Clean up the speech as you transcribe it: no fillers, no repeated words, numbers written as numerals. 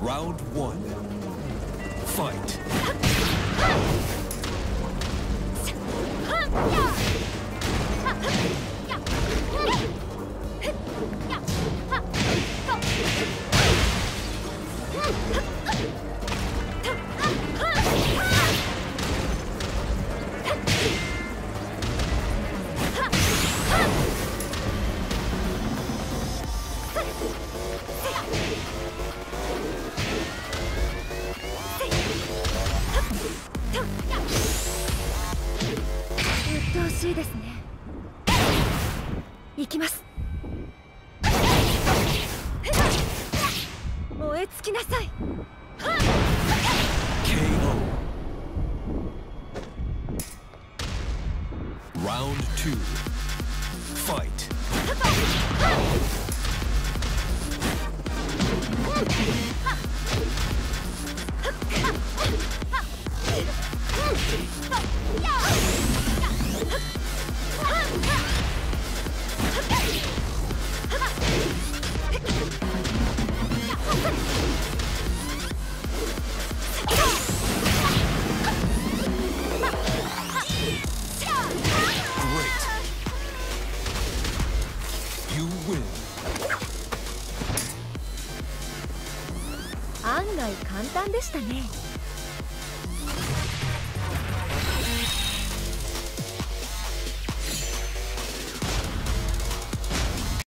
Round one. Fight. 鬱陶しいですね。行きます。燃え尽きなさい。 KO. Round two. Fight. Great. You win. 案外簡単でしたね。